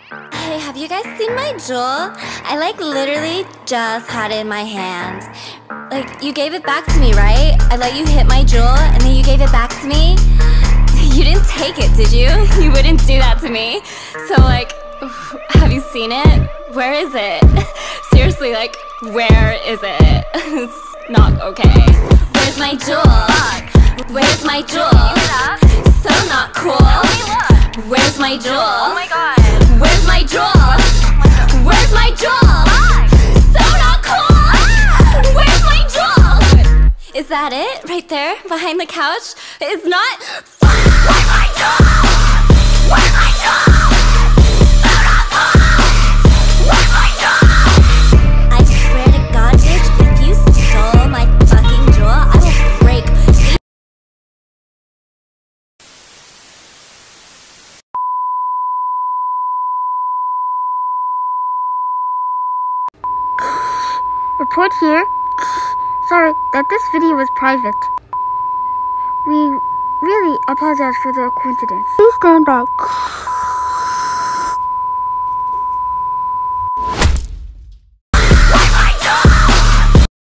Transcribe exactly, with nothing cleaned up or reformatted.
Hey, have you guys seen my jewel? I like literally just had it in my hand. Like, you gave it back to me, right? I let you hit my jewel and then you gave it back to me. You didn't take it, did you? You wouldn't do that to me. So like, have you seen it? Where is it? Seriously, like, where is it? It's not okay. Where's my jewel? Where's my jewel? So not cool. Where's my jewel? Oh my god. Where's my jewel? Where's my jewel? So not cool. Where's my jewel? Is that it? Right there? Behind the couch? It's not. Where's my jewel? Where's my jewel? So not cool. Where's my jewel? I swear to God, bitch, if you stole my fucking jewel, I will break. Report here. Sorry that this video was private. We really apologize for the coincidence. Please stand by.